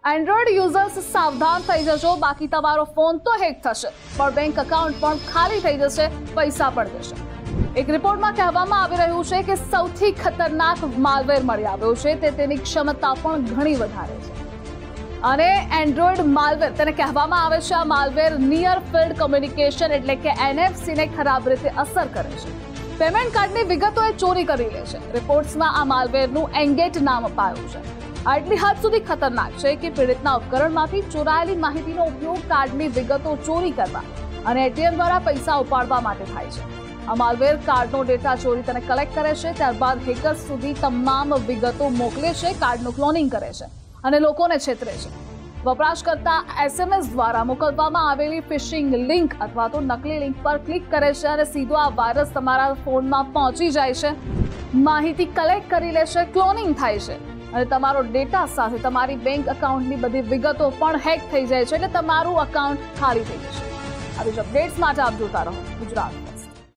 Android users સાવધાન થઈ જજો, બાકી તમારો ફોન તો હેક થશે, પણ બેંક એકાઉન્ટ પણ ખાલી થઈ જશે, પૈસા પણ જશે। એક રિપોર્ટમાં કહેવામાં આવી રહ્યું છે કે સૌથી ખતરનાક માલવેર મળી આવ્યો છે, તેની ક્ષમતા પણ ઘણી વધારે છે અને એન્ડ્રોઈડ માલવેર તેને કહેવામાં આવે છે। આ માલવેર નિયર ફિલ્ડ કમ્યુનિકેશન એટલે કે NFC ને ખરાબ રીતે અસર કરે છે। પેમેન્ટ કાર્ડની વિગતો એ ચોરી કરી લે છે। રિપોર્ટ્સમાં આ માલવેરનું એન્ગેટ નામ અપાયું છે। આટલી હદ સુધી ખતરનાક છે કે પીડિતના ઉપકરણમાંથી ચોરાયેલી માહિતીનો ઉપયોગ કાર્ડની વિગતો ચોરી કરવા અને ATM દ્વારા પૈસા ઉપાડવા માટે થાય છે। આ માલવેર કાર્ડનો ડેટા ચોરી તેને કલેક્ટ કરે છે, ત્યારબાદ હેકર્સ સુધી તમામ વિગતો મોકલે છે, કાર્ડનું ક્લોનિંગ કરે છે અને લોકોને છેતરે છે। વપરાશકર્તા SMS દ્વારા મોકલવામાં આવેલી ફિશિંગ લિંક અથવા તો નકલી લિંક પર ક્લિક કરે છે અને સીધો આ વાયરસ તમારા ફોનમાં પહોંચી જાય છે, માહિતી કલેક્ટ કરી લે છે, ક્લોનિંગ થાય છે અને તમારો ડેટા સાથે તમારી બેંક એકાઉન્ટની બધી વિગતો પણ હેક થઈ જાય છે, એટલે તમારું એકાઉન્ટ ખાલી થઈ જશે। આવી જ અપડેટ્સ માટે આપ જોતા રહો ગુજરાત।